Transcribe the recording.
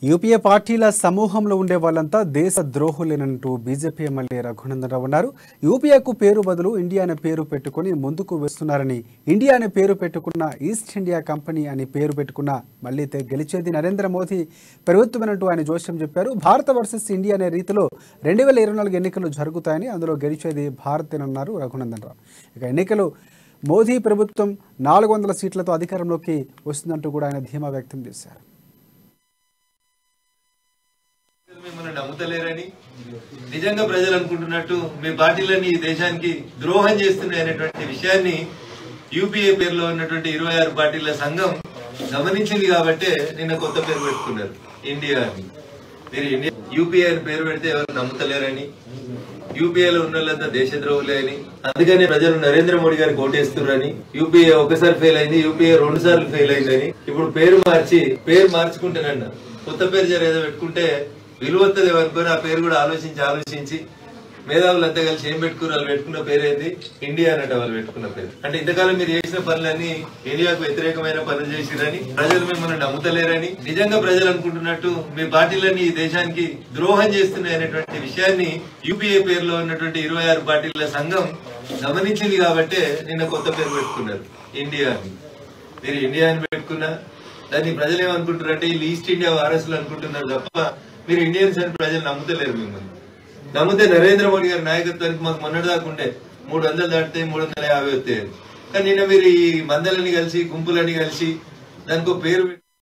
UPA పార్టీల సమూహంలో ఉండే వాళ్ళంతా దేశ ద్రోహులేనంటూ బీజేపీ ఎమ్మెల్యే రఘునందన్ రావు అన్నారు. యూపీఏకు పేరు బదులు ఇండియా అనే పేరు పెట్టుకుని ముందుకు వేస్తున్నారని, ఇండియా అనే పేరు పెట్టుకున్న ఈస్ట్ ఇండియా కంపెనీ అని పేరు పెట్టుకున్న మళ్లీ గెలిచేది నరేంద్ర మోదీ ప్రభుత్వమేనంటూ ఆయన జోస్యం చెప్పారు. భారత వర్సెస్ ఇండియా అనే రీతిలో 2024 ఎన్నికలు జరుగుతాయని, అందులో గెలిచేది భారతేనన్నారు రఘునందన్ రావు. ఇక ఎన్నికలు మోదీ ప్రభుత్వం 400 సీట్లతో అధికారంలోకి వస్తుందంటూ కూడా ఆయన ధీమా వ్యక్తం చేశారు. మిమ్మల్ని నమ్ముతలేరని, నిజంగా ప్రజలు అనుకుంటున్నట్టు మీ పార్టీలన్నీ ఈ దేశానికి ద్రోహం చేస్తున్నాయి అనేటువంటి విషయాన్ని యూపీఏ పేరులో ఉన్నటువంటి 26 పార్టీల సంఘం గమనించింది కాబట్టే నిన్న కొత్త పేరు పెట్టుకున్నారు, ఇండియా అని. మీరు ఇండియా యూపీఏ అని పేరు పెడితే ఎవరు నమ్ముతలేరని, యూపీఏలో ఉన్న వాళ్ళంతా దేశద్రోహులే అని, అందుకనే ప్రజలు నరేంద్ర మోడీ గారికి ఓటేస్తున్నారని, యూపీఏ ఒకసారి ఫెయిల్ అయింది, యూపీఏ 2 సార్లు ఫెయిల్ అయిందని, ఇప్పుడు పేరు మార్చుకుంటేనన్నా కొత్త పేరు జరేదో పెట్టుకుంటే విలువత్తది అనుకుని ఆ పేరు కూడా ఆలోచించి మేధావులంతా కలిసి ఏం పెట్టుకున్నారు, వాళ్ళు పెట్టుకున్న పేరు ఏంది, ఇండియా అన్నట్టు వాళ్ళు పెట్టుకున్న పేరు. అంటే ఇంతకాలం మీరు చేసిన పనులన్నీ ఇండియాకు వ్యతిరేకమైన పనులు చేసిరని, ప్రజలు మిమ్మల్ని నమ్ముతలేరని, నిజంగా ప్రజలు అనుకుంటున్నట్టు మీ పార్టీలన్నీ ఈ దేశానికి ద్రోహం చేస్తున్నాయి అనేటువంటి విషయాన్ని యూపీఏ పేరులో ఉన్నటువంటి 26 పార్టీల సంఘం గమనించింది కాబట్టే నిన్న కొత్త పేరు పెట్టుకున్నారు, ఇండియా అని. మీరు ఇండియా అని పెట్టుకున్నా దాన్ని ప్రజలు ఏమనుకుంటున్నారంటే వీళ్ళు ఈస్ట్ ఇండియా వారసులు అనుకుంటున్నారు తప్ప మీరు ఇండియన్స్ అని ప్రజలు నమ్ముతలేరు. మిమ్మల్ని నమ్మితే నరేంద్ర మోడీ గారి నాయకత్వానికి మాకు మొన్నటిదాకా ఉంటే 300 దాటితే 350 వస్తాయి. కానీ నిన్న మీరు ఈ మందలని కలిసి గుంపులని కలిసి దానికి పేరు